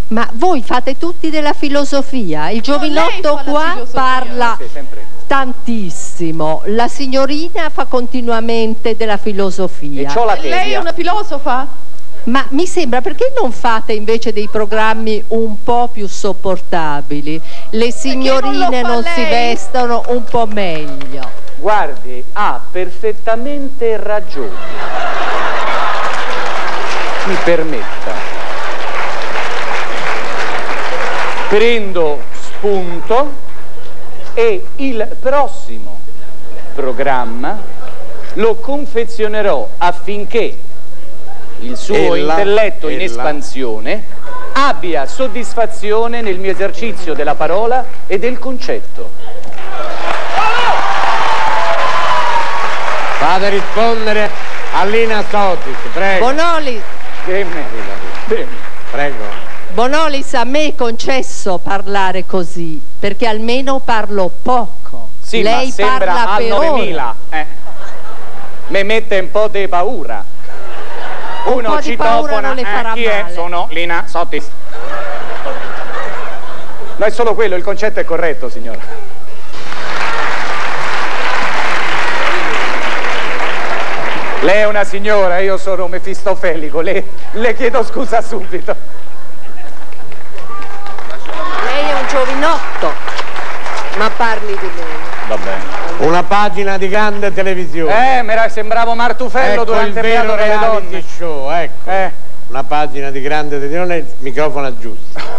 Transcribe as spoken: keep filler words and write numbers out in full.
Ma voi fate tutti della filosofia? Il giovinotto no, qua parla tantissimo, la signorina fa continuamente della filosofia. E, la e lei è una filosofa? Ma mi sembra, perché non fate invece dei programmi un po' più sopportabili? Le signorine non, non si vestono un po' meglio. Guardi, ha perfettamente ragione. Mi permetta. Prendo spunto e il prossimo programma lo confezionerò affinché il suo ella, intelletto ella. in espansione abbia soddisfazione nel mio esercizio della parola e del concetto. Fate rispondere a Lina Sotis, prego. Bonolis. Prego. Bonolis, a me è concesso parlare così, perché almeno parlo poco. Sì, lei ma sembra parla al per novemila. Eh. Me mette un po' di paura. Uno un po' citofona, non le farà eh, chi male. è? Sono Lina Sotis. No, è solo quello, il concetto è corretto, signora. Lei è una signora, io sono mefistofelico, le, le chiedo scusa subito. Lei è un giovinotto, ma parli di me. Va bene. Una pagina di grande televisione. Eh, mi sembravo Martufello ecco durante il vero reality show, ecco. Eh. Una pagina di grande televisione, il microfono giusto.